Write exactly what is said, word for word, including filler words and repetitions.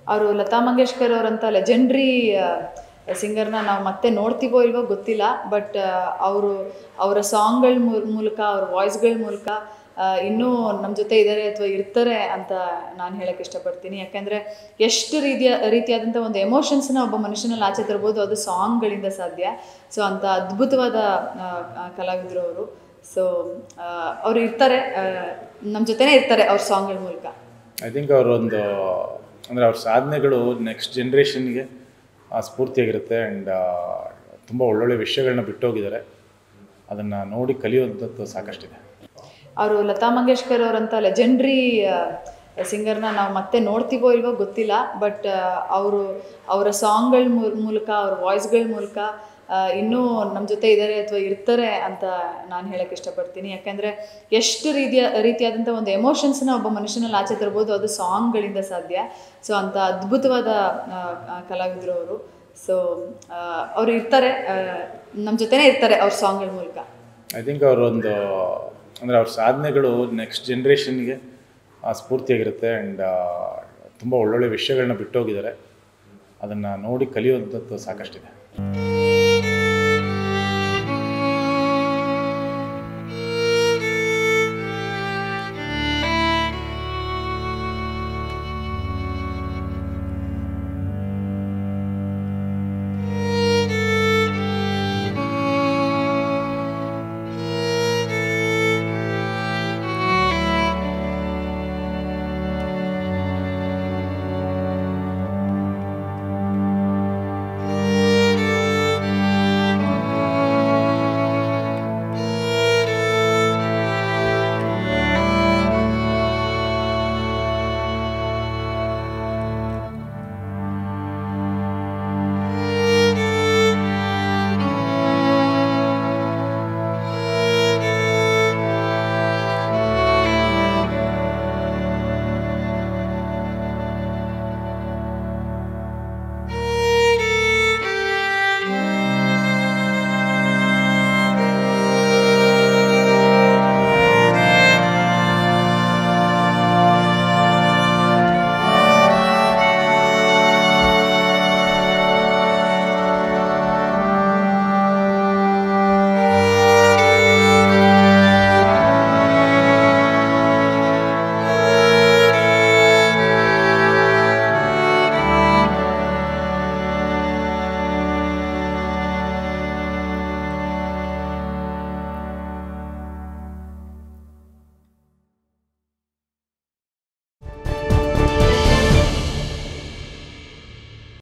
ಅವರು ಲತಾ ಮಂಗೇಶ್ಕರ್ ಅವರಂತ ಲೆಜೆಂಡ್ರಿ ಸಿಂಗರ್ನ ನಾವು ಮತ್ತೆ ನೋಡ್ತೀವೋ ಇಲ್ವೋ ಗೊತ್ತಿಲ್ಲ. ಬಟ್ ಅವರು ಅವರ ಸಾಂಗ್ಗಳ ಮೂಲಕ ಅವ್ರ ವಾಯ್ಸ್ಗಳ ಮೂಲಕ ಇನ್ನೂ ನಮ್ಮ ಜೊತೆ ಇದ್ದಾರೆ ಅಥವಾ ಇರ್ತಾರೆ ಅಂತ ನಾನು ಹೇಳಕ್ಕೆ ಇಷ್ಟಪಡ್ತೀನಿ. ಯಾಕೆಂದರೆ ಎಷ್ಟು ರೀತಿಯ ರೀತಿಯಾದಂಥ ಒಂದು ಎಮೋಷನ್ಸ್ನ ಒಬ್ಬ ಮನುಷ್ಯನಲ್ಲಿ ಆಚೆ ತರ್ಬೋದು, ಅದು ಸಾಂಗ್ಗಳಿಂದ ಸಾಧ್ಯ. ಸೊ ಅಂಥ ಅದ್ಭುತವಾದ ಕಲಾವಿದರು ಅವರು. ಸೊ ಅವರು ಇರ್ತಾರೆ, ನಮ್ಮ ಜೊತೆನೇ ಇರ್ತಾರೆ ಅವ್ರ ಸಾಂಗ್ಗಳ ಮೂಲಕ. ಐ ಥಿಂಕ್ ಅವರೊಂದು ಅಂದರೆ ಅವ್ರ ಸಾಧನೆಗಳು ನೆಕ್ಸ್ಟ್ ಜನ್ರೇಷನ್ಗೆ ಸ್ಫೂರ್ತಿಯಾಗಿರುತ್ತೆ. ಆ್ಯಂಡ್ ತುಂಬ ಒಳ್ಳೊಳ್ಳೆ ವಿಷಯಗಳನ್ನ ಬಿಟ್ಟೋಗಿದ್ದಾರೆ, ಅದನ್ನು ನೋಡಿ ಕಲಿಯೋದಂಥದ್ದು ಸಾಕಷ್ಟಿದೆ. ಅವರು ಲತಾ ಮಂಗೇಶ್ಕರ್ ಅವರಂತ ಲೆಜೆಂಡ್ರಿ ಸಿಂಗರ್ನ ನಾವು ಮತ್ತೆ ನೋಡ್ತೀವೋ ಇಲ್ವೋ ಗೊತ್ತಿಲ್ಲ. ಬಟ್ ಅವರು ಅವರ ಸಾಂಗ್ಗಳ ಮೂಲಕ ಅವ್ರ ವಾಯ್ಸ್ಗಳ ಮೂಲಕ ಇನ್ನೂ ನಮ್ಮ ಜೊತೆ ಇದ್ದಾರೆ ಅಥವಾ ಇರ್ತಾರೆ ಅಂತ ನಾನು ಹೇಳಕ್ಕೆ ಇಷ್ಟಪಡ್ತೀನಿ. ಯಾಕೆಂದರೆ ಎಷ್ಟು ರೀತಿಯ ರೀತಿಯಾದಂಥ ಒಂದು ಎಮೋಷನ್ಸ್ನ ಒಬ್ಬ ಮನುಷ್ಯನಲ್ಲಿ ಆಚೆ ತರ್ಬೋದು, ಅದು ಸಾಂಗ್ಗಳಿಂದ ಸಾಧ್ಯ. ಸೊ ಅಂಥ ಅದ್ಭುತವಾದ ಕಲಾವಿದರು ಅವರು. ಸೊ ಅವರು ಇರ್ತಾರೆ, ನಮ್ಮ ಜೊತೆನೇ ಇರ್ತಾರೆ ಅವ್ರ ಸಾಂಗ್ಗಳ ಮೂಲಕ. ಐ ಥಿಂಕ್ ಅವರೊಂದು ಅಂದರೆ ಅವ್ರ ಸಾಧನೆಗಳು ನೆಕ್ಸ್ಟ್ ಜನ್ರೇಷನ್ಗೆ ಸ್ಫೂರ್ತಿಯಾಗಿರುತ್ತೆ. ಆ್ಯಂಡ್ ತುಂಬ ಒಳ್ಳೊಳ್ಳೆ ವಿಷಯಗಳನ್ನ ಬಿಟ್ಟೋಗಿದ್ದಾರೆ, ಅದನ್ನು ನೋಡಿ ಕಲಿಯೋದಂಥದ್ದು ಸಾಕಷ್ಟಿದೆ.